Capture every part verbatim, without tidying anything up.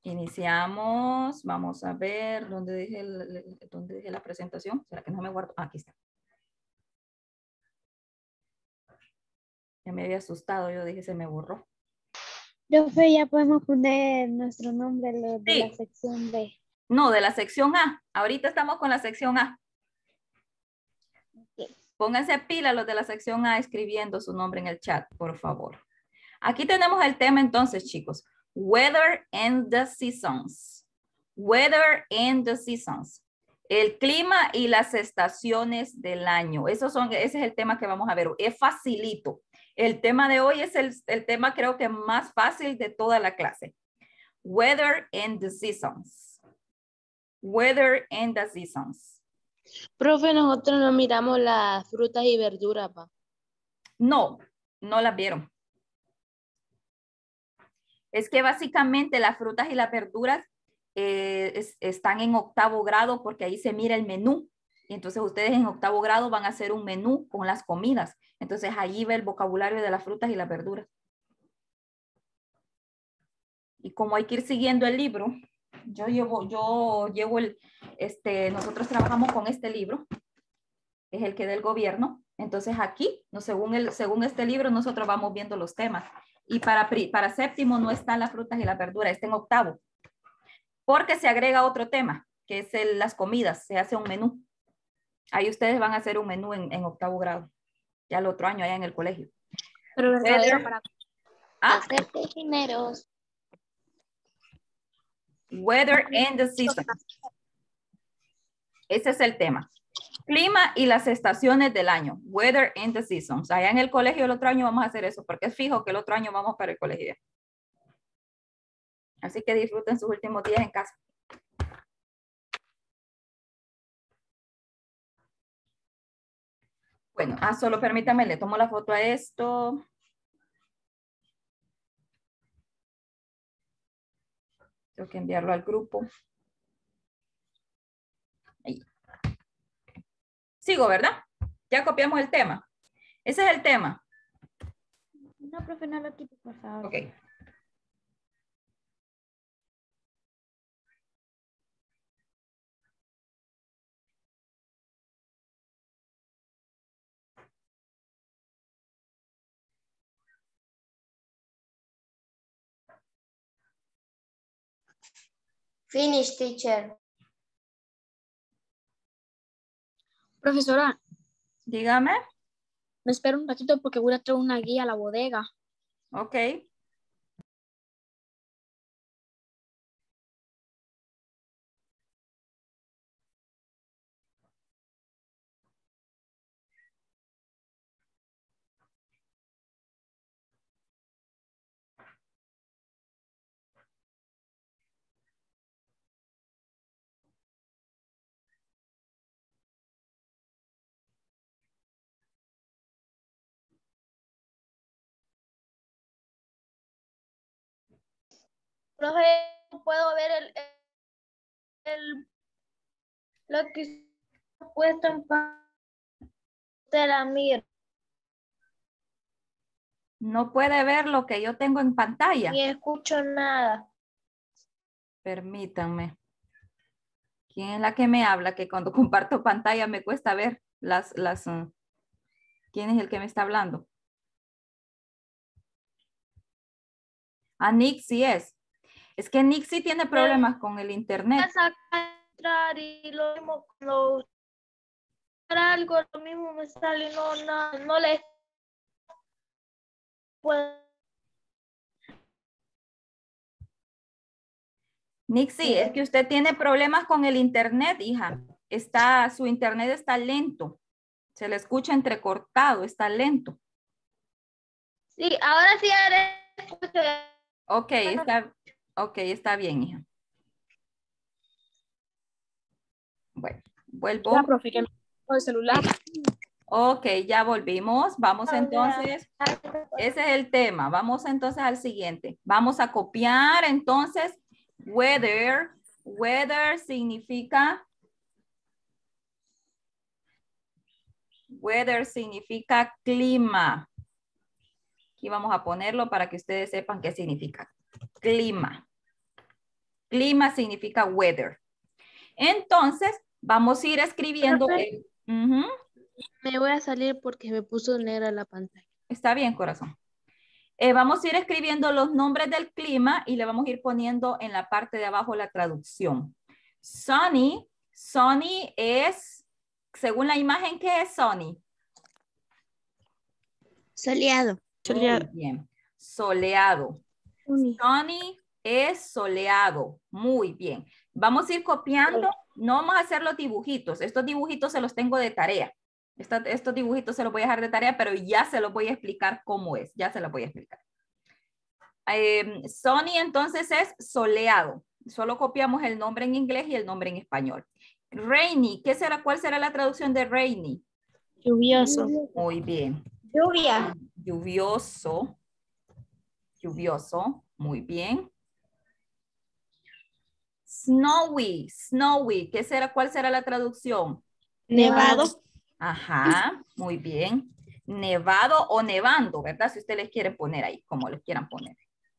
Iniciamos. Vamos a ver dónde dejé, el, dónde dejé la presentación. ¿Será que no me guardo? Ah, aquí está. Ya me había asustado. Yo dije, se me borró. Profe, ya podemos poner nuestro nombre lo de Sí. la sección B. No, de la sección A. Ahorita estamos con la sección A. Okay. Pónganse pila los de la sección A escribiendo su nombre en el chat, por favor. Aquí tenemos el tema entonces, chicos. Weather and the seasons. Weather and the seasons. El clima y las estaciones del año. Esos son, ese es el tema que vamos a ver. Es facilito. El tema de hoy es el, el tema creo que más fácil de toda la clase. Weather and the seasons. Weather and the seasons. Profe, nosotros no miramos las frutas y verduras, pa. No, no las vieron. Es que básicamente las frutas y las verduras eh, es, están en octavo grado porque ahí se mira el menú. Y entonces ustedes en octavo grado van a hacer un menú con las comidas. Entonces allí ve el vocabulario de las frutas y las verduras. Y como hay que ir siguiendo el libro, yo llevo, yo llevo el, este, nosotros trabajamos con este libro, es el que del gobierno. Entonces aquí, no, según, el, según este libro, nosotros vamos viendo los temas. Y para, para séptimo no están las frutas y las verduras, está en octavo. Porque se agrega otro tema, que es el, las comidas, se hace un menú. Ahí ustedes van a hacer un menú en, en octavo grado, ya el otro año allá en el colegio. Pero verdadero Weather, para ah, hacer dineros. Weather and the seasons. Ese es el tema. Clima y las estaciones del año. Weather and the seasons. Allá en el colegio el otro año vamos a hacer eso, porque es fijo que el otro año vamos para el colegio. Así que disfruten sus últimos días en casa. Bueno, ah, solo permítame, le tomo la foto a esto. Tengo que enviarlo al grupo. Ahí. Sigo, ¿verdad? Ya copiamos el tema. Ese es el tema. No, profe, no lo quite, por favor. Ok. Finish, teacher. Profesora, Dígame. me espero un ratito porque voy a traer una guía a la bodega. Ok. Profe, ¿puedo ver el, el lo que está puesto en pantalla? Mira. No puede ver lo que yo tengo en pantalla. Ni escucho nada. Permítanme. ¿Quién es la que me habla? Que cuando comparto pantalla me cuesta ver las... las uh, ¿quién es el que me está hablando? A Nixie es. Es que Nixie tiene problemas con el internet. Entrar y lo mismo cuando algo lo mismo me sale, no, no, no le puedo. Nixie, es que usted tiene problemas con el internet, hija. Está, su internet está lento. Se le escucha entrecortado, está lento. Sí, ahora sí haré. Ok, está, ok, está bien, hija. Bueno, vuelvo. Ya, profe, que me pongo el celular. Ok, ya volvimos. Vamos entonces. Ese es el tema. Vamos entonces al siguiente. Vamos a copiar entonces weather. Weather significa weather significa clima. Aquí vamos a ponerlo para que ustedes sepan qué significa clima. Clima significa weather. Entonces, vamos a ir escribiendo. El, uh-huh. Me voy a salir porque me puso negra la pantalla. Está bien, corazón. Eh, vamos a ir escribiendo los nombres del clima y le vamos a ir poniendo en la parte de abajo la traducción. Sunny. Sunny es, según la imagen, ¿qué es sunny? Soleado. Muy bien. Soleado. Uni. Sunny es soleado. Muy bien. Vamos a ir copiando. No vamos a hacer los dibujitos. Estos dibujitos se los tengo de tarea. Estos, estos dibujitos se los voy a dejar de tarea, pero ya se los voy a explicar cómo es. Ya se los voy a explicar. Eh, sunny entonces es soleado. Solo copiamos el nombre en inglés y el nombre en español. Rainy. ¿Qué será? ¿Cuál será la traducción de rainy? Lluvioso. Muy bien. Lluvia. Lluvioso. Lluvioso. Muy bien. Snowy. Snowy. ¿Qué será? ¿Cuál será la traducción? Nevado. Ajá. Muy bien. Nevado o nevando, ¿verdad? Si usted les quiere poner ahí, como les quieran poner.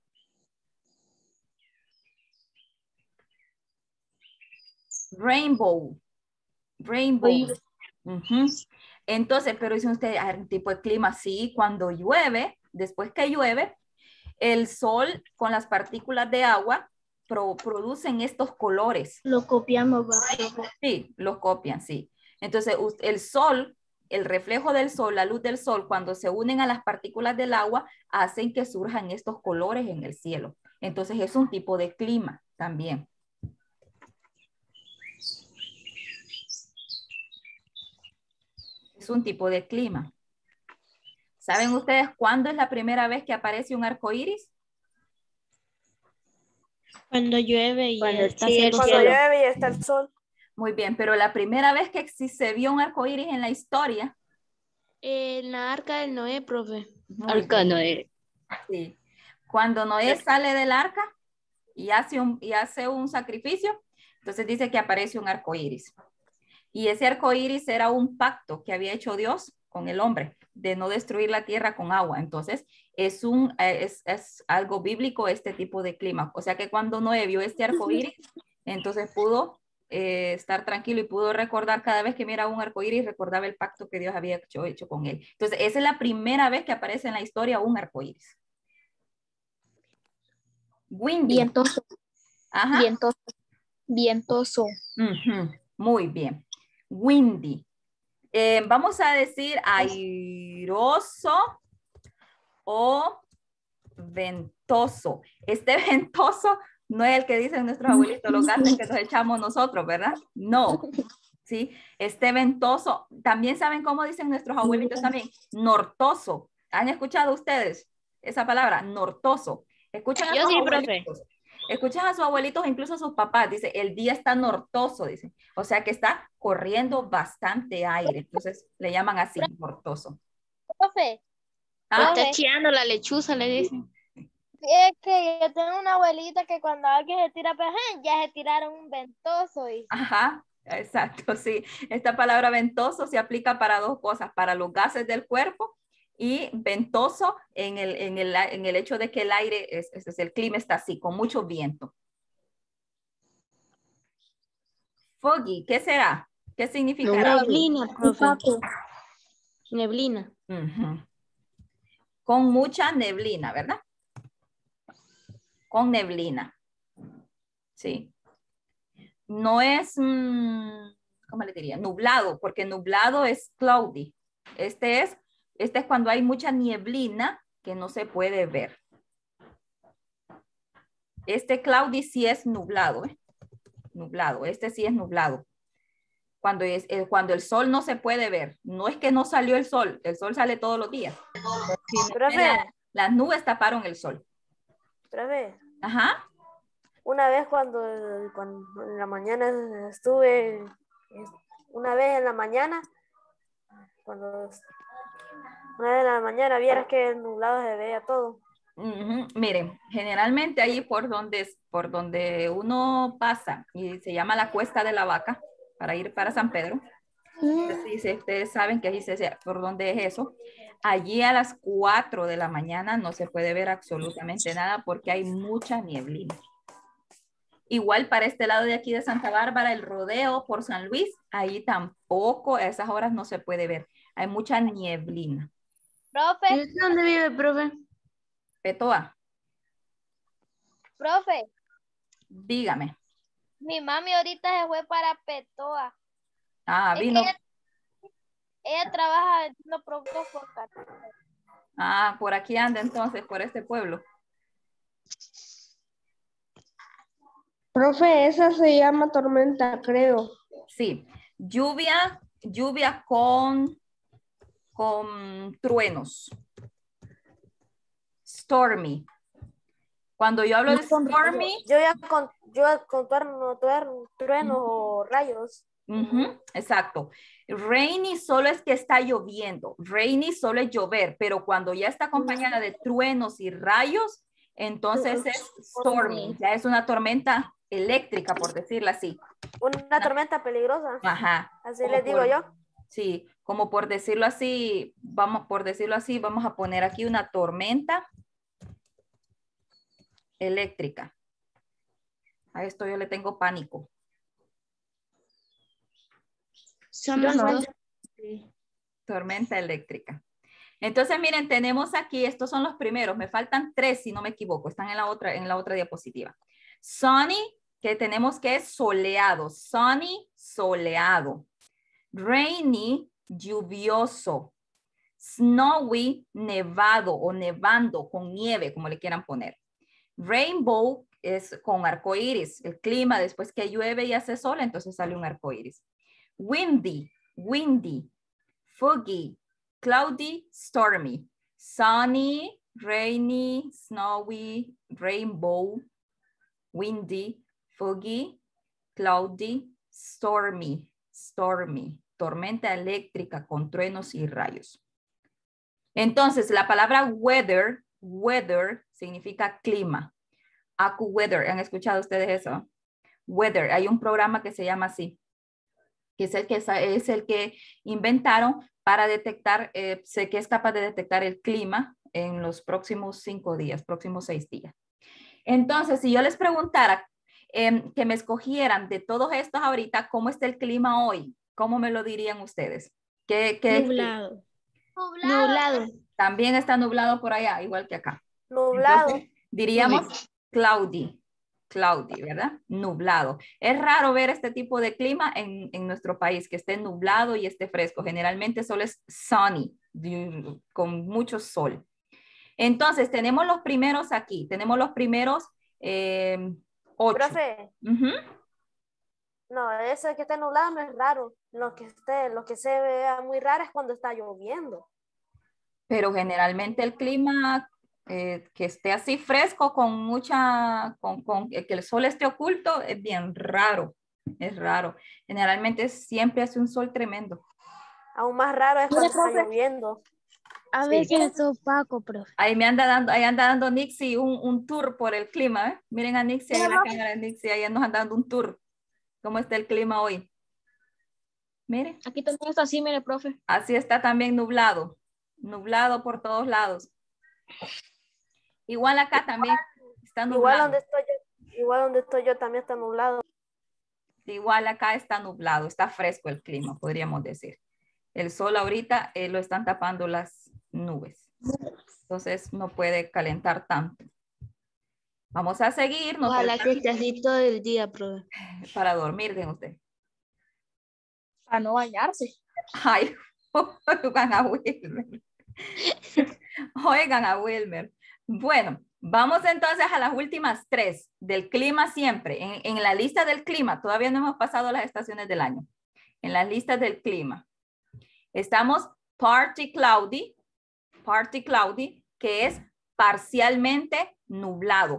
Rainbow. Rainbow. Uh-huh. Entonces, pero dicen ustedes, un tipo de clima así, cuando llueve, después que llueve, el sol con las partículas de agua pro, producen estos colores. Lo copiamos. Sí, lo copian, sí. Entonces, el sol, el reflejo del sol, la luz del sol, cuando se unen a las partículas del agua, hacen que surjan estos colores en el cielo. Entonces, es un tipo de clima también. Es un tipo de clima. ¿Saben ustedes cuándo es la primera vez que aparece un arco iris? Cuando llueve y Cuando, está sí, haciendo cuando cielo. llueve y está el sol. Muy bien, pero la primera vez que se vio un arco iris en la historia. En la arca del Noé, profe. Arca de Noé. Sí. Cuando Noé sale del arca y hace un, y hace un sacrificio, entonces dice que aparece un arco iris. Y ese arco iris era un pacto que había hecho Dios con el hombre de no destruir la tierra con agua. Entonces, es, un, es, es algo bíblico este tipo de clima. O sea que cuando Noé vio este arco iris, entonces pudo eh, estar tranquilo y pudo recordar cada vez que mira un arco iris, recordaba el pacto que Dios había hecho, hecho con él. Entonces, esa es la primera vez que aparece en la historia un arco iris. Windy. Vientoso. Ajá. Vientoso. Vientoso. Uh-huh. Muy bien. Windy. Eh, vamos a decir airoso o ventoso. Este ventoso no es el que dicen nuestros abuelitos, los gases que nos echamos nosotros, ¿verdad? No. ¿Sí? Este ventoso, también saben cómo dicen nuestros abuelitos también, nortoso. ¿Han escuchado ustedes esa palabra? Nortoso. Escuchan a Yo sus sí, abuelitos. profe. Escuchan a sus abuelitos, incluso a sus papás, dice, el día está nortoso, dice. O sea que está corriendo bastante aire. Entonces le llaman así, nortoso. Profe. ¿Ah? Está chillando la lechuza, le dicen. Es que yo tengo una abuelita que cuando alguien se tira pején, ya se tiraron un ventoso. Y... Ajá, exacto, sí. Esta palabra ventoso se aplica para dos cosas, para los gases del cuerpo y ventoso en el, en el, en el hecho de que el aire, es, es, es el clima está así, con mucho viento. Foggy, ¿qué será? ¿Qué significa? Neblina, profe. Neblina. Uh-huh. Con mucha neblina, ¿verdad? Con neblina. Sí. No es, mmm, ¿cómo le diría? Nublado, porque nublado es cloudy. Este es, este es cuando hay mucha nieblina que no se puede ver. Este cloudy sí es nublado, ¿eh? Nublado, este sí es nublado. Cuando, es, eh, cuando el sol no se puede ver, no es que no salió el sol, el sol sale todos los días. La, las nubes taparon el sol. Profe. Ajá. Una vez cuando, cuando en la mañana estuve, una vez en la mañana, cuando una vez en la mañana vieras que el nublado se veía todo. Uh-huh. Miren, generalmente ahí por donde, por donde uno pasa y se llama la Cuesta de la Vaca para ir para San Pedro. Sí, si ustedes saben que allí se, por dónde es eso. Allí a las cuatro de la mañana no se puede ver absolutamente nada porque hay mucha nieblina. Igual para este lado de aquí de Santa Bárbara, el rodeo por San Luis, ahí tampoco, a esas horas no se puede ver. Hay mucha nieblina. Profe, ¿Y usted dónde vive, profe? Petoa, profe, dígame. mi mami ahorita se fue para Petoa. Ah, Es que vino. ella, ella trabaja vendiendo productos por cartón. Ah, por aquí anda entonces, por este pueblo. Profe, esa se llama tormenta, creo. Sí, lluvia, lluvia con, con truenos. Stormy. Cuando yo hablo de stormy, Yo ya con, yo con tuerno- tuer- truenos o rayos. ujú, exacto. Rainy solo es que está lloviendo. Rainy solo es llover, pero cuando ya está acompañada de truenos y rayos, entonces es stormy. Ya es una tormenta eléctrica, por decirlo así. Una tormenta peligrosa. Ajá. Así Como les digo por- yo. Sí, como por decirlo así, vamos, por decirlo así, vamos a poner aquí una tormenta eléctrica. A esto yo le tengo pánico. Somos dos. Tormenta eléctrica. Entonces, miren, tenemos aquí, estos son los primeros, me faltan tres si no me equivoco, están en la otra, en la otra diapositiva. Sunny, que tenemos que es soleado, sunny, soleado. Rainy, lluvioso. Snowy, nevado o nevando, con nieve, como le quieran poner. Rainbow es con arco iris, el clima después que llueve y hace sol, entonces sale un arco iris. Windy, windy. Foggy, cloudy, stormy. Sunny, rainy, snowy, rainbow, windy, foggy, cloudy, stormy, stormy. Tormenta eléctrica con truenos y rayos. Entonces, la palabra weather, weather significa clima. AccuWeather, ¿han escuchado ustedes eso? Weather, hay un programa que se llama así, que es el que, es el que inventaron para detectar, eh, sé que es capaz de detectar el clima en los próximos cinco días, próximos seis días. Entonces, si yo les preguntara eh, que me escogieran de todos estos ahorita, ¿cómo está el clima hoy? ¿Cómo me lo dirían ustedes? ¿Qué, qué Nublado. Nublado. Nublado. También está nublado por allá, igual que acá. Nublado. Entonces, diríamos cloudy, cloudy, ¿verdad? Nublado. Es raro ver este tipo de clima en, en nuestro país, que esté nublado y esté fresco. Generalmente solo es sunny, con mucho sol. Entonces, tenemos los primeros aquí. Tenemos los primeros eh, ocho. Profe, Uh-huh. no, eso que está nublado no es raro. Lo que, esté, lo que se vea muy raro es cuando está lloviendo. Pero generalmente el clima eh, que esté así fresco con mucha, con, con que el sol esté oculto es bien raro, es raro. Generalmente siempre hace un sol tremendo. Aún más raro es cuando está lloviendo. A Sí. veces es opaco, profe. Ahí me anda dando, ahí anda dando Nixie un, un tour por el clima, ¿eh? Miren a Nixie, ahí en la cámara de Nixie, ahí nos anda dando un tour. ¿Cómo está el clima hoy? Miren. Aquí también está así, mire, profe. Así está también nublado, nublado por todos lados. Igual acá también está nublado. Igual donde estoy yo, igual donde estoy yo también está nublado. Igual acá está nublado, está fresco el clima, podríamos decir. El sol ahorita eh, lo están tapando las nubes. Entonces no puede calentar tanto. Vamos a seguir. Ojalá que esté así todo el día, profe. Para dormir, dice usted. Para no bañarse. Ay, oigan a Wilmer. Oigan a Wilmer. Bueno, vamos entonces a las últimas tres del clima siempre. En, en la lista del clima, todavía no hemos pasado las estaciones del año. En la lista del clima. Estamos partly cloudy, partly cloudy, que es parcialmente nublado.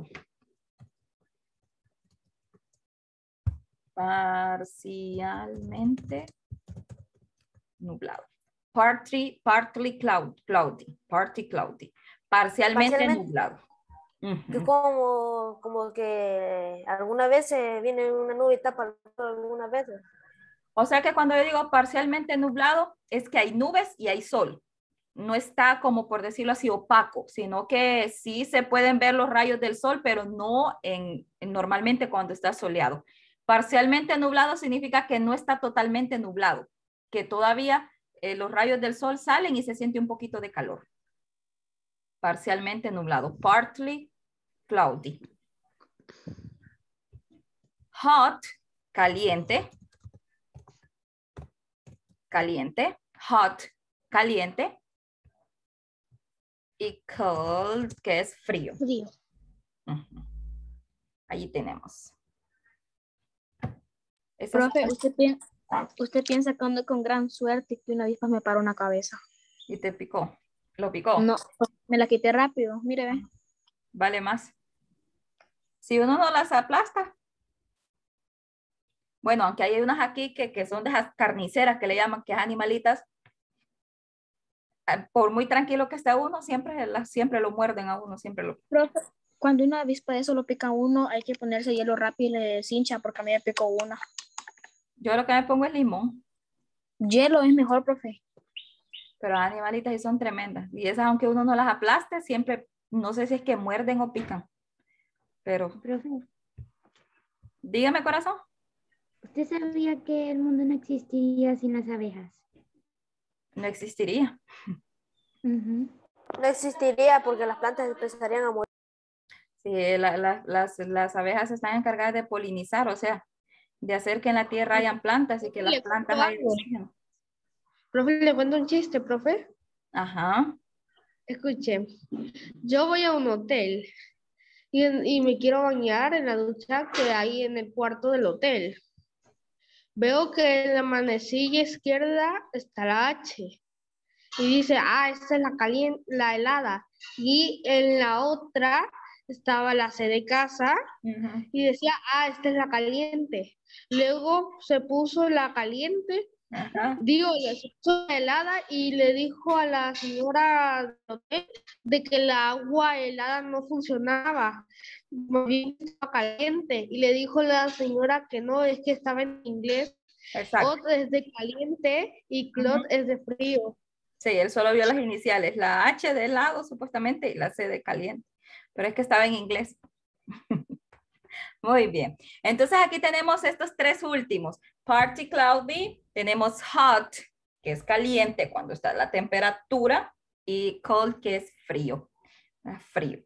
Parcialmente nublado. Partly, partly cloud, cloudy, partly cloudy. Parcialmente, Parcialmente nublado. Que como, como que algunas veces viene una nube y tapa algunas veces. O sea que cuando yo digo parcialmente nublado, es que hay nubes y hay sol. no está como por decirlo así opaco, sino que sí se pueden ver los rayos del sol, pero no en, en normalmente cuando está soleado. Parcialmente nublado significa que no está totalmente nublado, que todavía eh, los rayos del sol salen y se siente un poquito de calor. Parcialmente nublado, partly cloudy. Hot, caliente. Caliente. Hot, caliente. Y cold, que es frío. Frío. Uh-huh. Allí tenemos. Esas Profe, son- usted, pi- usted piensa que ando con gran suerte que una avispa me paró una cabeza. Y te picó. Lo picó. No, me la quité rápido. Mire, ve. Vale más. Si uno no las aplasta. Bueno, aunque hay unas aquí que, que son de esas carniceras que le llaman, que es animalitas. eh, Por muy tranquilo que esté uno, siempre, las- siempre lo muerden a uno, siempre lo... Profe, cuando una avispa de eso lo pica a uno, hay que ponerse hielo rápido y le deshincha porque a mí me picó una. Yo lo que me pongo es limón, Hielo es mejor, profe. pero las animalitas sí son tremendas. Y esas, aunque uno no las aplaste, siempre, no sé si es que muerden o pican. Pero, Profe, dígame, corazón. ¿usted sabía que el mundo no existiría sin las abejas? No existiría. Ujú. No existiría porque las plantas empezarían a morir. Sí, la- la- las, las abejas están encargadas de polinizar, o sea, de hacer que en la tierra hayan plantas y que las Le cuento plantas hayan algo. oxígeno. Profe, le cuento un chiste, profe. Ajá. Escuche, yo voy a un hotel y, y me quiero bañar en la ducha que hay en el cuarto del hotel. Veo que en la manecilla izquierda está la H y dice, ah, esta es la caliente, la helada. Y en la otra estaba la C de casa Ujú. y decía, ah, esta es la caliente. Luego se puso la caliente. Ajá. Digo, le puso helada y le dijo a la señora del hotel de que la agua helada no funcionaba, más bien estaba caliente. Y le dijo la señora que no, es que estaba en inglés. Exacto. Hot es de caliente y clot Ujú. es de frío. Sí, él solo vio las iniciales, la H de helado supuestamente y la C de caliente, pero es que estaba en inglés. Muy bien. Entonces aquí tenemos estos tres últimos. Partly cloudy, tenemos hot, que es caliente cuando está la temperatura, y cold, que es frío. Ah, frío.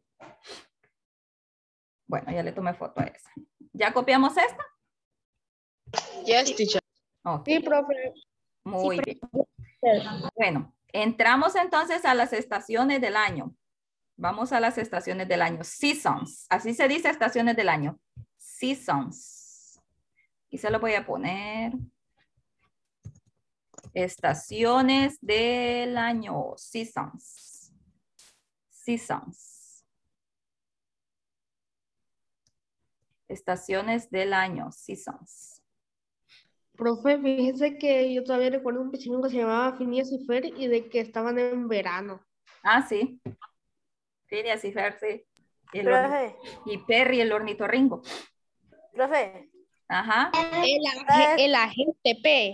Bueno, ya le tomé foto a esa. ¿Ya copiamos esta? Yes, teacher. Ok, Sí, profe. muy bien. Bueno, entramos entonces a las estaciones del año. Vamos a las estaciones del año. Seasons. Así se dice estaciones del año. Seasons. Y se lo voy a poner. Estaciones del año. Seasons. Seasons. Estaciones del año. Seasons. Profe, fíjese que yo todavía recuerdo un vecino que se llamaba Phineas y Fer y de que estaban en verano. Ah, sí. Phineas y Ferb, sí. Y, el orni- Profe, y Perry, el ornitorrinco. profe, Ajá. El, ag- el agente P.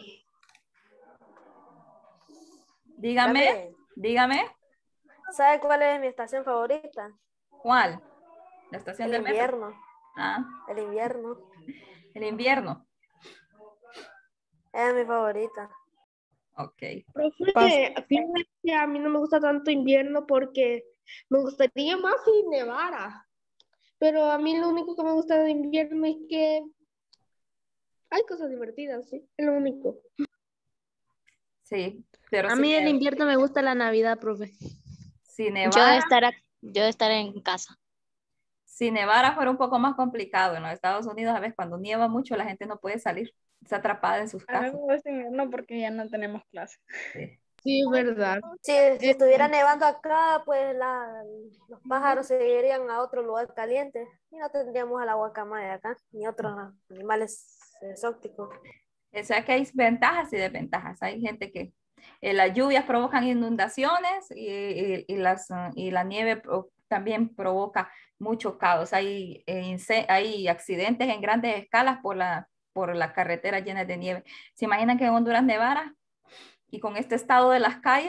Dígame, profe, dígame. ¿sabe cuál es mi estación favorita? ¿Cuál? La estación El del metro. invierno. Ah, El invierno. el invierno. Es mi favorita. Ok. Profe, fíjate que a mí no me gusta tanto invierno porque me gustaría más si nevara. Pero a mí lo único que me gusta de invierno es que hay cosas divertidas, sí, es lo único. Sí, pero A si, mí el ne- invierno me gusta la Navidad, profe. si Yo de nevara, estar, ac- yo de estar en casa. si nevara fuera un poco más complicado. En los Estados Unidos, a veces cuando nieva mucho, la gente no puede salir. Está atrapada en sus A mí casas. me gusta invierno porque ya no tenemos clase. Sí. Sí, es verdad. Si, si estuviera nevando acá, pues la- los pájaros se irían a otro lugar caliente y no tendríamos a la guacamaya acá, ni otros animales exóticos. O sea que hay ventajas y desventajas. Hay gente que eh, las lluvias provocan inundaciones y, y- y las, uh, y la nieve pro- también provoca mucho caos. Hay, eh, ince- hay accidentes en grandes escalas por la, por las carreteras llenas de nieve. ¿Se imaginan que en Honduras nevara? Y con este estado de las calles,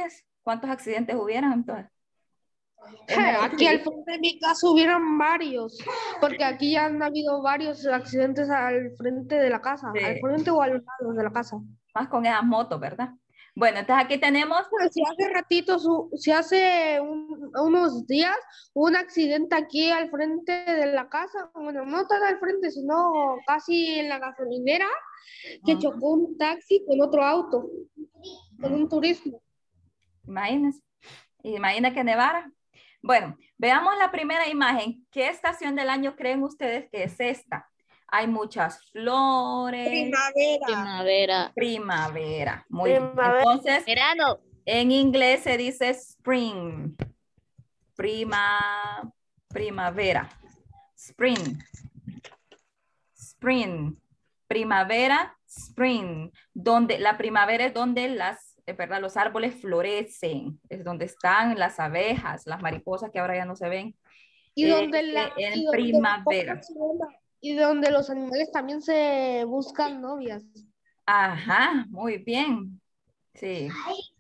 ¿Cuántos accidentes hubieran entonces? Aquí al frente de mi casa hubieran varios, porque aquí ya han habido varios accidentes al frente de la casa, Sí. al frente o a los lados de la casa. Más con esas motos, ¿verdad? Bueno, entonces aquí tenemos... Pero si hace ratito, su- si hace un- unos días, hubo un accidente aquí al frente de la casa, bueno, no tan al frente, sino casi en la gasolinera, que Ujú. chocó un taxi con otro auto, con un turismo. Imagínense. Imagina que nevara. Bueno, veamos la primera imagen. ¿Qué estación del año creen ustedes que es esta? Hay muchas flores. Primavera. Primavera. Primavera. Muy bien. Primavera. Entonces, Verano. en inglés se dice spring. Prima, primavera. Spring. Spring. Primavera, spring. Donde la primavera es donde las, eh, ¿verdad? Los árboles florecen. Es donde están las abejas, las mariposas que ahora ya no se ven. Y donde, la, Este, en y donde primavera. y donde los animales también se buscan novias. Ajá, muy bien. Sí.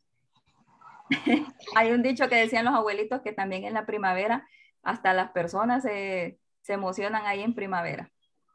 Hay un dicho que decían los abuelitos que también en la primavera hasta las personas se, se emocionan ahí en primavera.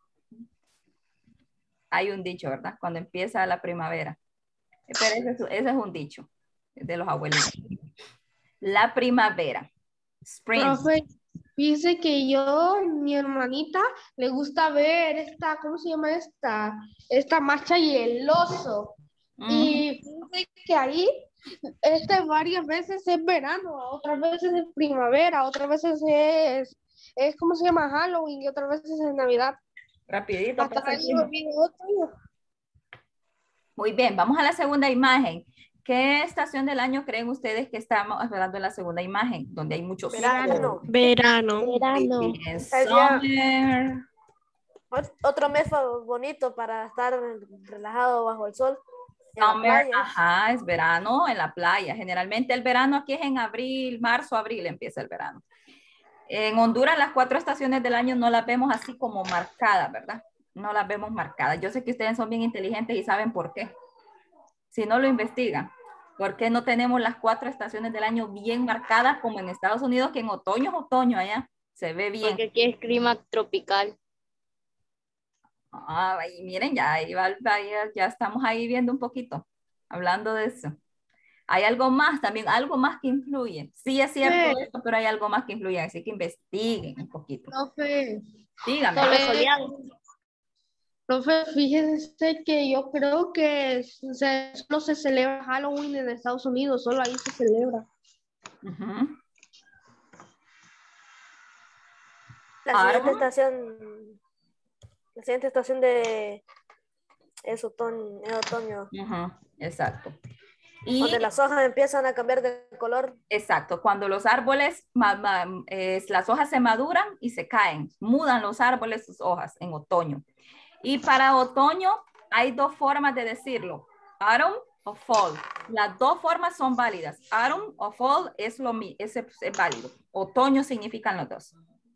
Hay un dicho, ¿verdad? Cuando empieza la primavera. Pero ese es, ese es un dicho de los abuelitos. La primavera. Spring. Profe, dice que yo, mi hermanita, le gusta ver esta, ¿cómo se llama esta? Esta marcha y el oso. Ujú. Y dice que ahí, este varias veces es verano, otras veces es primavera, otras veces es, es ¿cómo se llama? Halloween y otras veces es Navidad. Rapidito. Hasta pasa el ahí tiempo. olvido otro. Muy bien, vamos a la segunda imagen. ¿Qué estación del año creen ustedes que estamos hablando en la segunda imagen? Donde hay muchos Verano. Verano. Verano. Muy bien, El día- summer. Ot- Otro mes fa- bonito para estar relajado bajo el sol. En la Summer, playa. ajá, es verano en la playa. Generalmente el verano aquí es en abril, marzo, abril empieza el verano. En Honduras las cuatro estaciones del año no las vemos así como marcadas, ¿verdad? No las vemos marcadas. Yo sé que ustedes son bien inteligentes y saben por qué. Si no lo investigan, ¿por qué no tenemos las cuatro estaciones del año bien marcadas como en Estados Unidos, que en otoño es otoño allá? Se ve bien. Porque aquí es clima tropical. Ah, y miren, ya, ahí va- ya, ya estamos ahí viendo un poquito, hablando de eso. Hay algo más también, algo más que influye. Sí es cierto Sí. esto, pero hay algo más que influye, así que investiguen un poquito. Profe, Dígame. Solo es soleado. profe, fíjense que yo creo que se, solo se celebra Halloween en Estados Unidos, solo ahí se celebra. Ujú. La Ahora, siguiente estación, la siguiente estación de es otoño, es otoño, ujú, exacto. Y donde las hojas empiezan a cambiar de color. exacto, cuando los árboles, ma- ma- es- las hojas se maduran y se caen, mudan los árboles sus hojas en otoño. Y para otoño hay dos formas de decirlo, autumn o fall. Las dos formas son válidas. Autumn o fall es, lo, mi- es, es válido. Otoño significan los dos.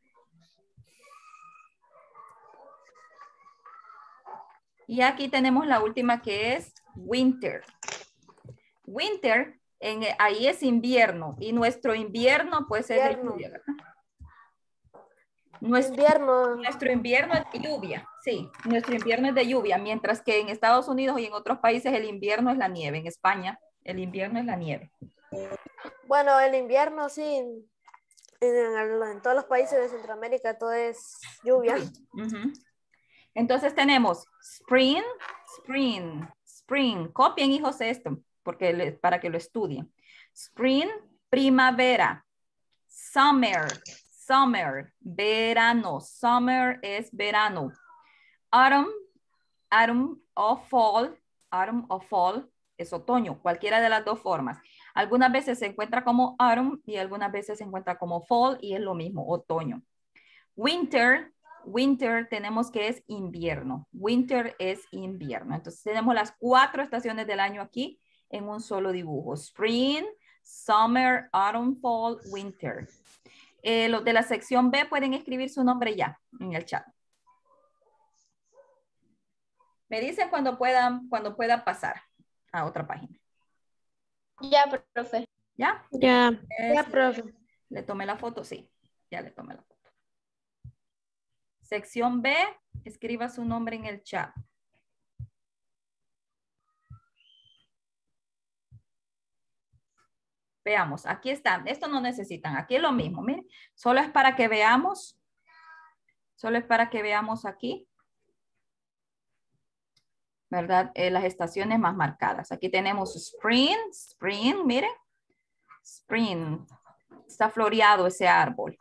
Y aquí tenemos la última que es winter. Winter, en, ahí es invierno y nuestro invierno pues es de Invierno. lluvia, ¿verdad? Nuestro, Invierno, nuestro invierno es de lluvia, sí, nuestro invierno es de lluvia, mientras que en Estados Unidos y en otros países el invierno es la nieve. En España el invierno es la nieve. bueno, el invierno sí, en, en- en todos los países de Centroamérica todo es lluvia. Ujú. Entonces tenemos spring, spring, spring. Copien, hijos, esto, porque le- para que lo estudien. Spring, primavera. Summer, summer, verano. Summer es verano. Autumn, autumn o fall, autumn o fall es otoño, cualquiera de las dos formas. Algunas veces se encuentra como autumn y algunas veces se encuentra como fall y es lo mismo, otoño. Winter, winter tenemos que es invierno. Winter es invierno. Entonces tenemos las cuatro estaciones del año aquí en un solo dibujo. Spring, summer, autumn, fall, winter. Eh, los de la sección B pueden escribir su nombre ya en el chat. Me dicen cuando puedan, cuando puedan pasar a otra página. Ya, profe. ¿Ya? Ya. Ya, Es- profe. ¿Le tomé la foto? Sí, ya le tomé la foto. Sección B, escriba su nombre en el chat. Veamos, aquí están. Esto no necesitan, aquí es lo mismo, miren. Solo es para que veamos. Solo es para que veamos aquí. ¿Verdad? Eh, las estaciones más marcadas. Aquí tenemos spring, spring, miren. Spring. Está floreado ese árbol.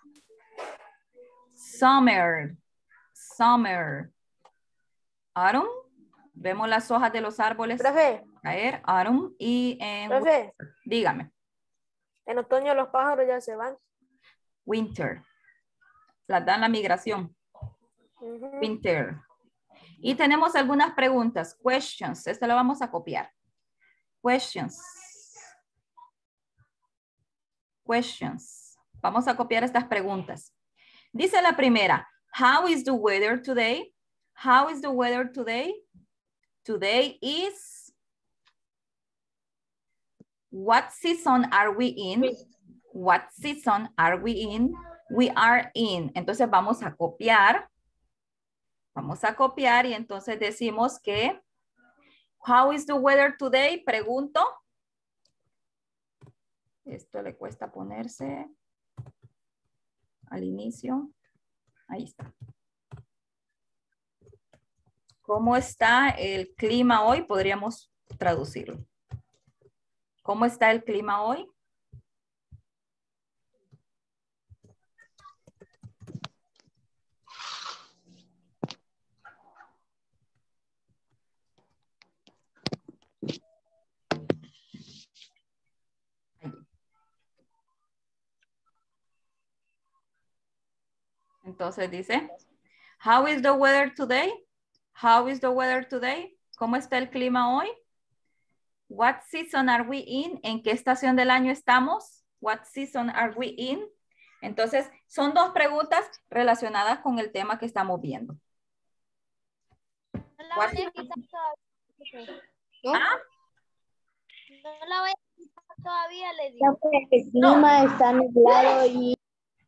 Summer, summer. Autumn. Vemos las hojas de los árboles Profe, caer. Autumn. Y en profe, dígame, en otoño los pájaros ya se van. winter. Las dan la migración. Ujú. Winter. Y tenemos algunas preguntas. Questions. Esto lo vamos a copiar. Questions. Questions. Vamos a copiar estas preguntas. Dice la primera. How is the weather today? How is the weather today? Today is. What season are we in? What season are we in? We are in. Entonces vamos a copiar. Vamos a copiar y entonces decimos que how is the weather today? Pregunto. Esto le cuesta ponerse al inicio. Ahí está. ¿Cómo está el clima hoy? Podríamos traducirlo. ¿Cómo está el clima hoy? Entonces dice, how is the weather today? How is the weather today? ¿Cómo está el clima hoy? What season are we in? ¿En qué estación del año estamos? What season are we in? Entonces, son dos preguntas relacionadas con el tema que estamos viendo. No la What- voy a quitar todavía. ¿No? ¿Ah? No la voy a quitar todavía, le digo. El clima está nublado y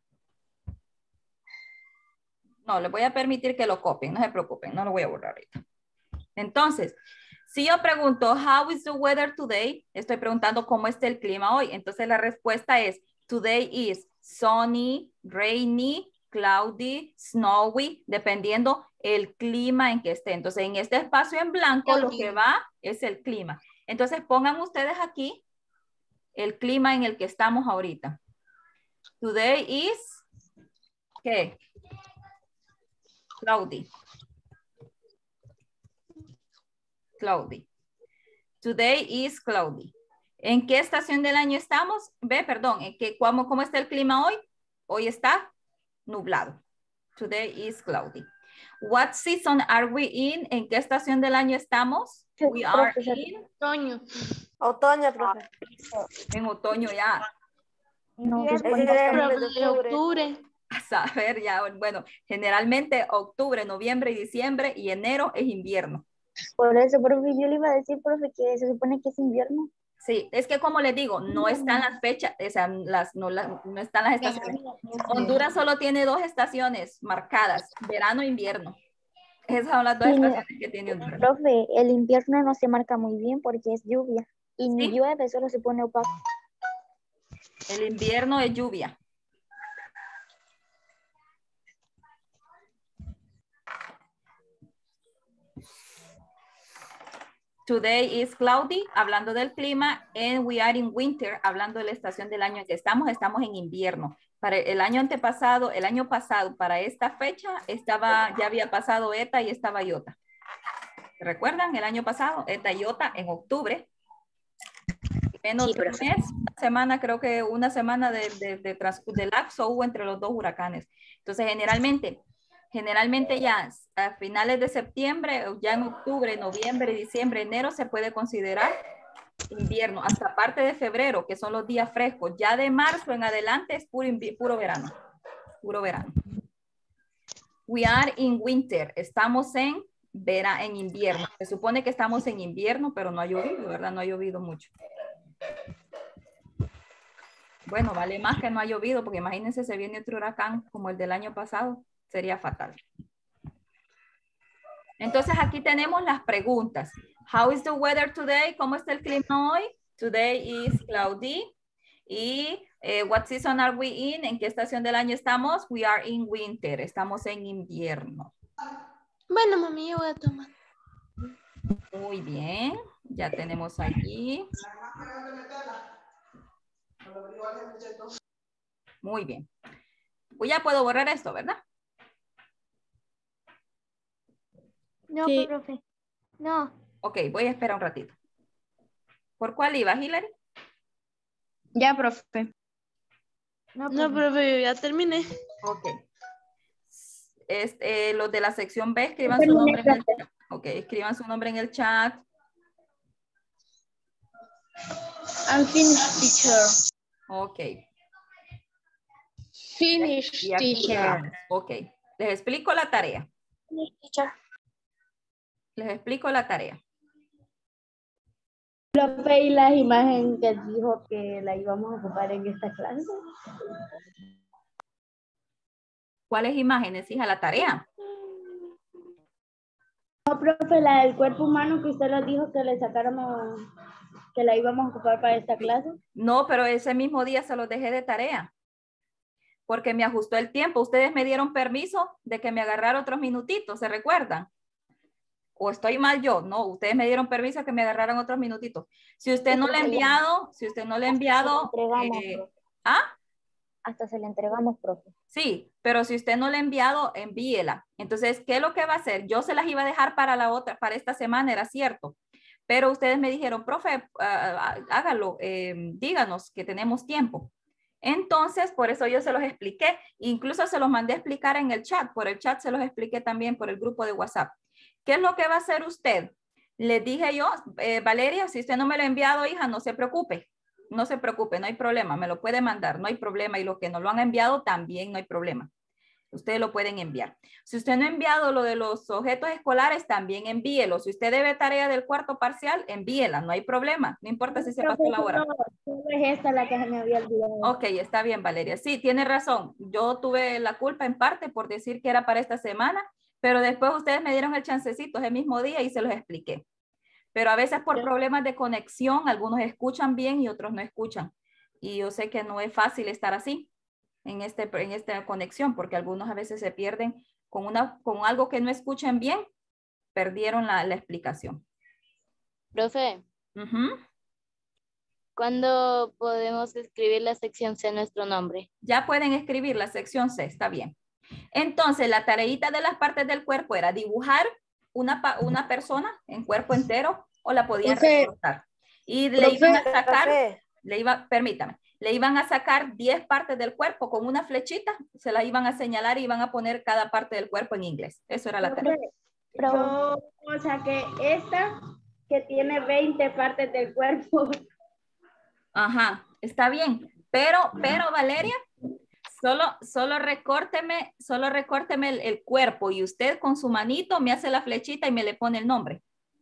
No, les voy a permitir que lo copien, no se preocupen, no lo voy a borrar ahorita. Entonces, si yo pregunto, how is the weather today? Estoy preguntando cómo está el clima hoy. Entonces la respuesta es, today is sunny, rainy, cloudy, snowy, dependiendo el clima en que esté. Entonces en este espacio en blanco lo que va es el clima. Entonces pongan ustedes aquí el clima en el que estamos ahorita. Today is, ¿qué? Cloudy. Cloudy. Today is cloudy. ¿En qué estación del año estamos? Ve, perdón, ¿en qué, cómo, ¿cómo está el clima hoy? Hoy está nublado. Today is cloudy. What season are we in? ¿En qué estación del año estamos? We are in, Otoño. Otoño, profe. en otoño ya. no se Es supone que que es estamos- el mes de octubre. Octubre. A saber ya, bueno, generalmente octubre, noviembre y diciembre y enero es invierno. por eso, profe, yo le iba a decir, profe, que se supone que es invierno. Sí, es que como les digo, no están las fechas, o sea, las, no, la- no están las estaciones. Honduras solo tiene dos estaciones marcadas, verano e invierno. Esas son las dos Sí, no. estaciones que tiene Honduras. Profe, el invierno no se marca muy bien porque es lluvia. Y ni Sí. llueve, solo se pone opaco. El invierno es lluvia. Today is cloudy, hablando del clima, and we are in winter, hablando de la estación del año en que estamos, estamos en invierno. Para el año antepasado, el año pasado, para esta fecha, estaba, ya había pasado ETA y estaba IOTA. ¿Recuerdan? El año pasado, ETA y IOTA en octubre. Menos Sí, de un profe. mes, una semana, creo que una semana de, de, de, trans- de lapso hubo entre los dos huracanes. Entonces, generalmente, generalmente ya a finales de septiembre, ya en octubre, noviembre, diciembre, enero, se puede considerar invierno, hasta parte de febrero, que son los días frescos. Ya de marzo en adelante es puro, invi- puro verano, puro verano. We are in winter, estamos en, vera, en invierno. Se supone que estamos en invierno, pero no ha llovido, ¿verdad? No ha llovido mucho. Bueno, vale más que no ha llovido, porque imagínense, se viene otro huracán como el del año pasado, sería fatal. Entonces aquí tenemos las preguntas. How is the weather today? ¿Cómo está el clima hoy? Today is cloudy. Y eh, what season are we in? ¿En qué estación del año estamos? We are in winter. Estamos en invierno. Bueno, mami, yo voy a tomar. Muy bien. Ya tenemos aquí. Muy bien. Pues ya puedo borrar esto, ¿verdad? No, Sí. profe. No. Ok, voy a esperar un ratito. ¿Por cuál iba, Hilary? Ya, profe. No, No, profe. profe, yo ya terminé. Ok. Este, los de la sección B, escriban su nombre en el chat. Ok, escriban su nombre en el chat. I'm finished, teacher. Ok. Finish, Y aquí teacher. quedamos. Ok. Les explico la tarea. Teacher. Les explico la tarea. Profe, y las imágenes que dijo que la íbamos a ocupar en esta clase. ¿Cuáles imágenes, hija? La tarea. No, profe, la del cuerpo humano que usted nos dijo que le sacáramos, que la íbamos a ocupar para esta clase. No, pero ese mismo día se los dejé de tarea. Porque me ajustó el tiempo. Ustedes me dieron permiso de que me agarrara otros minutitos, ¿se recuerdan? ¿O estoy mal yo? No, ustedes me dieron permiso de que me agarraran otros minutitos. Si usted no le ha enviado, si usted no le ha enviado... eh, ¿ah? Hasta se la entregamos, profe. Sí, pero si usted no le ha enviado, envíela. Entonces, ¿qué es lo que va a hacer? Yo se las iba a dejar para la otra, para esta semana, era cierto. Pero ustedes me dijeron, profe, uh, hágalo, eh, díganos que tenemos tiempo. Entonces, por eso yo se los expliqué. Incluso se los mandé a explicar en el chat. Por el chat se los expliqué también por el grupo de WhatsApp. ¿Qué es lo que va a hacer usted? Le dije yo, eh, Valeria, si usted no me lo ha enviado, hija, no se preocupe. No se preocupe, no hay problema. Me lo puede mandar, no hay problema. Y los que no lo han enviado, también no hay problema. Ustedes lo pueden enviar. Si usted no ha enviado lo de los objetos escolares, también envíelo. Si usted debe tarea del cuarto parcial, envíela. No hay problema. No importa si se pasó la hora. Solo es esta la que se me había olvidado. Ok, está bien, Valeria. Sí, tiene razón. Yo tuve la culpa en parte por decir que era para esta semana, pero después ustedes me dieron el chancecito ese mismo día y se los expliqué. Pero a veces por problemas de conexión, algunos escuchan bien y otros no escuchan. Y yo sé que no es fácil estar así en, este, en esta conexión, porque algunos a veces se pierden con, una, con algo que no escuchan bien, perdieron la, la explicación. Profe, Uh-huh. ¿cuándo podemos escribir la sección C nuestro nombre? Ya pueden escribir la sección C, está bien. Entonces, la tareita de las partes del cuerpo era dibujar una, una persona en cuerpo entero o la podían Profe, recortar. Y le profe, iban a sacar, Profe, le iba, permítame, le iban a sacar diez partes del cuerpo con una flechita, se la iban a señalar y iban a poner cada parte del cuerpo en inglés. Eso era la tarea. Yo, o sea que esta que tiene veinte partes del cuerpo. Ajá, está bien. Pero, pero Valeria, solo, solo recórteme, solo recórteme el, el cuerpo y usted con su manito me hace la flechita y me le pone el nombre.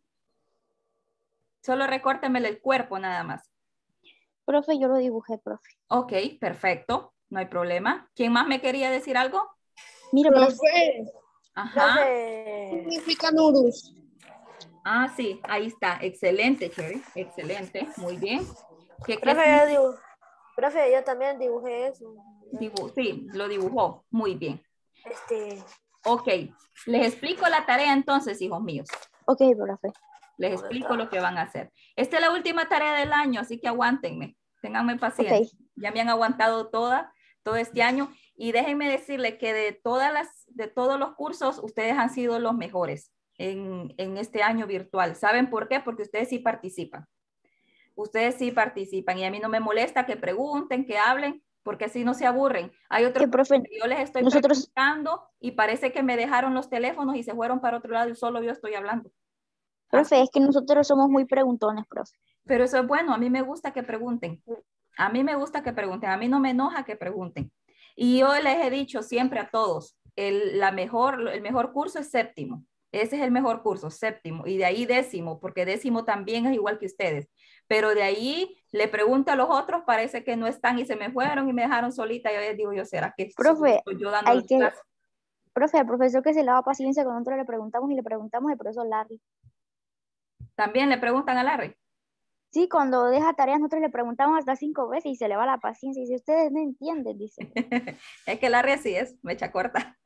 Solo recórteme el cuerpo nada más. Profe, yo lo dibujé, profe. Ok, perfecto, no hay problema. ¿Quién más me quería decir algo? Mire, profe. profe, Ajá. profe, significa Nurus. Ah, sí, ahí está. Excelente, Cherry. Excelente, muy bien. ¿Qué, qué profe, yo dibu- profe, yo también dibujé eso. dibu- sí, lo dibujó. Muy bien. Este, Ok, les explico la tarea entonces, hijos míos. Ok, profe. Les explico lo que van a hacer. Esta es la última tarea del año, así que aguántenme. Ténganme paciencia. Ok. Ya me han aguantado toda, todo este año. Y déjenme decirles que de, todas las, de todos los cursos, ustedes han sido los mejores en, en este año virtual. ¿Saben por qué? Porque ustedes sí participan. Ustedes sí participan. Y a mí no me molesta que pregunten, que hablen, porque así no se aburren. Hay otros Que, profe, que yo les estoy nosotros- preguntando y parece que me dejaron los teléfonos y se fueron para otro lado y solo yo estoy hablando. Profe, es que nosotros somos muy preguntones, profe. Pero eso es bueno, a mí me gusta que pregunten. A mí me gusta que pregunten, a mí no me enoja que pregunten. Y yo les he dicho siempre a todos, el, la mejor, el mejor curso es séptimo. Ese es el mejor curso, séptimo. Y de ahí décimo, porque décimo también es igual que ustedes. Pero de ahí le pregunto a los otros, parece que no están y se me fueron y me dejaron solita. Y hoy digo yo, ¿será que Profe, soy yo dando hay que, clase? profe, el profesor que se le da paciencia cuando nosotros le preguntamos y le preguntamos al profesor Larry. También le preguntan a Larry. Sí, cuando deja tareas nosotros le preguntamos hasta cinco veces y se le va la paciencia. Y dice, ustedes no entienden, dice. Es que Larry así es, me echa corta.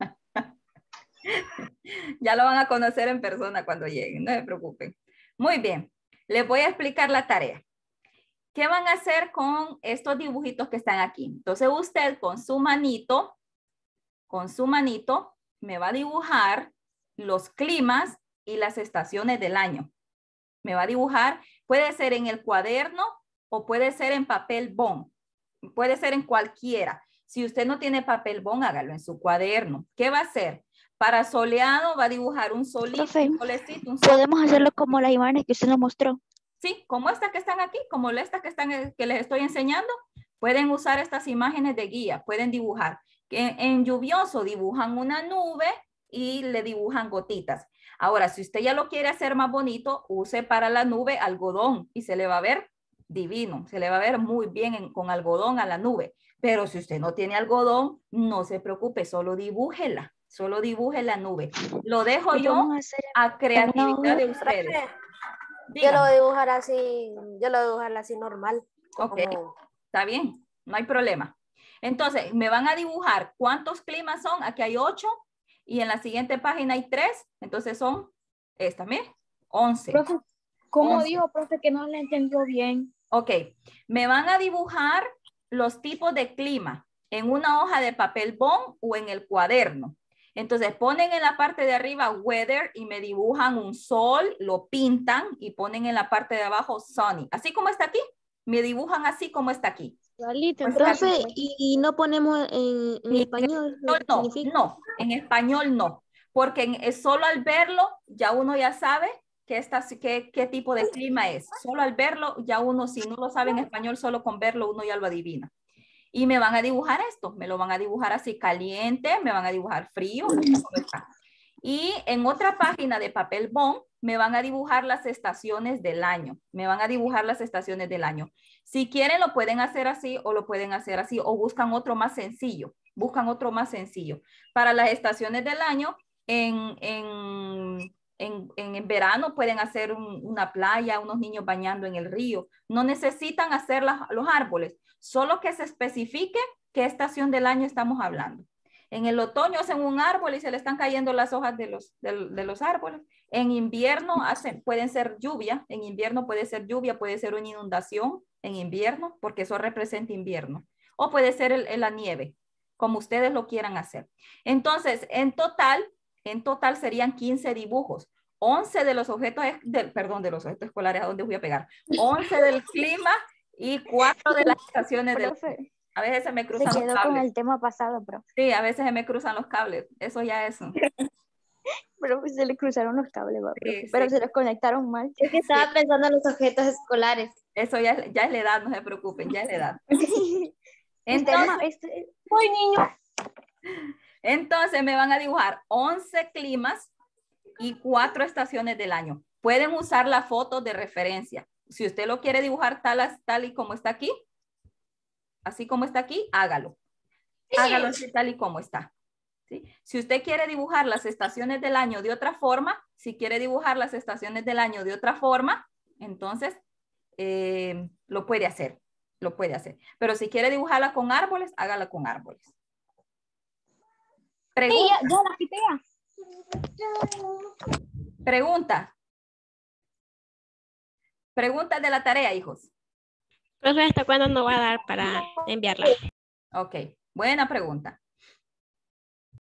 Ya lo van a conocer en persona cuando lleguen, no se preocupen. Muy bien, les voy a explicar la tarea. ¿Qué van a hacer con estos dibujitos que están aquí? Entonces usted con su manito, con su manito, me va a dibujar los climas y las estaciones del año. Me va a dibujar, puede ser en el cuaderno o puede ser en papel bond. Puede ser en cualquiera. Si usted no tiene papel bond, hágalo en su cuaderno. ¿Qué va a hacer? Para soleado va a dibujar un solito, Profe, un solecito, un sol. podemos hacerlo como las imágenes que usted nos mostró. Sí, como estas que están aquí, como estas que, están, que les estoy enseñando, pueden usar estas imágenes de guía, pueden dibujar. En, en lluvioso dibujan una nube y le dibujan gotitas. Ahora, si usted ya lo quiere hacer más bonito, use para la nube algodón y se le va a ver divino, se le va a ver muy bien en, con algodón a la nube. Pero si usted no tiene algodón, no se preocupe, solo dibújela, solo dibuje la nube. Lo dejo yo a, a creatividad de ustedes. Yo lo voy a dibujar así, yo lo voy a dibujar así normal. Ok, como... está bien, no hay problema. Entonces, me van a dibujar cuántos climas son. Aquí hay ocho y en la siguiente página hay tres. Entonces son estas, miren, once. Profe, ¿cómo once. dijo, profe, que no le entendió bien? Ok, me van a dibujar los tipos de clima en una hoja de papel bond o en el cuaderno. Entonces ponen en la parte de arriba weather y me dibujan un sol, lo pintan y ponen en la parte de abajo sunny. Así como está aquí, me dibujan así como está aquí. Profe, y, y no ponemos en, en español. No, no, en español no, porque en, solo al verlo ya uno ya sabe que esta, qué, qué tipo de clima es. Solo al verlo ya uno, si no lo sabe en español, solo con verlo uno ya lo adivina. Y me van a dibujar esto, me lo van a dibujar así caliente, me van a dibujar frío. Y en otra página de papel bond me van a dibujar las estaciones del año. Me van a dibujar las estaciones del año. Si quieren lo pueden hacer así o lo pueden hacer así o buscan otro más sencillo. Buscan otro más sencillo. Para las estaciones del año, en, en, en, en verano pueden hacer un, una playa, unos niños bañando en el río. No necesitan hacer las, los árboles. Solo que se especifique qué estación del año estamos hablando. En el otoño hacen un árbol y se le están cayendo las hojas de los, de, de los árboles. En invierno hacen, pueden ser lluvia. En invierno puede ser lluvia, puede ser una inundación en invierno, porque eso representa invierno. O puede ser el, el, la nieve, como ustedes lo quieran hacer. Entonces, en total, en total serían quince dibujos. once de los objetos, de, perdón, de los objetos escolares, ¿a dónde voy a pegar? once del clima y cuatro de las estaciones del... A veces se me cruzan se los quedó cables. Con el tema pasado, bro. Sí, a veces se me cruzan los cables. Eso ya es. Pero se le cruzaron los cables, bro. Sí, pero sí. se los conectaron mal. Es que estaba sí. pensando en los objetos escolares. Eso ya, ya es la edad, no se preocupen, ya es la edad. Entonces, este, muy niño. Entonces me van a dibujar once climas y cuatro estaciones del año. Pueden usar la foto de referencia. Si usted lo quiere dibujar tal, tal y como está aquí, así como está aquí, hágalo. Hágalo así tal y como está. ¿Sí? Si usted quiere dibujar las estaciones del año de otra forma, si quiere dibujar las estaciones del año de otra forma, entonces eh, lo puede hacer. Lo puede hacer. Pero si quiere dibujarla con árboles, hágala con árboles. Pregunta. Sí, ya, ya la quité ya. Pregunta. Preguntas de la tarea, hijos. Profe, ¿hasta cuándo nos va a dar para enviarla? Ok, buena pregunta.